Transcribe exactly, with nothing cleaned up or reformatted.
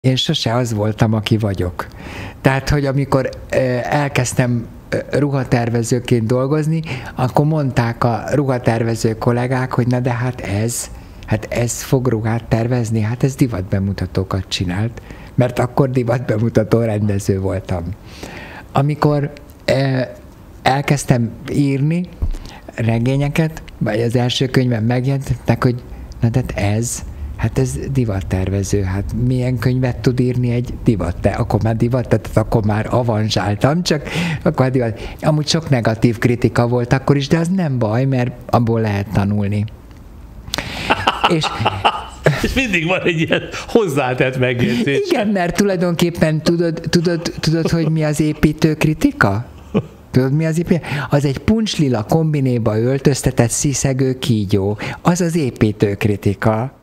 Én sose az voltam, aki vagyok. Tehát, hogy amikor elkezdtem ruhatervezőként dolgozni, akkor mondták a ruhatervező kollégák, hogy na de hát ez, hát ez fog ruhát tervezni, hát ez divatbemutatókat csinált, mert akkor divatbemutató rendező voltam. Amikor elkezdtem írni regényeket, vagy az első könyvem megjelentek, hogy na de ez, hát ez divattervező, hát milyen könyvet tud írni egy divat, de akkor már divat, tehát akkor már avanzsáltam, csak akkor divat. Amúgy sok negatív kritika volt akkor is, de az nem baj, mert abból lehet tanulni. És, és mindig van egy ilyen hozzátett megjegyzés. Igen, mert tulajdonképpen tudod, tudod, tudod, hogy mi az építő kritika? Tudod, mi az építő? Az egy puncslila kombinéba öltöztetett sziszegő kígyó. Az az építő kritika.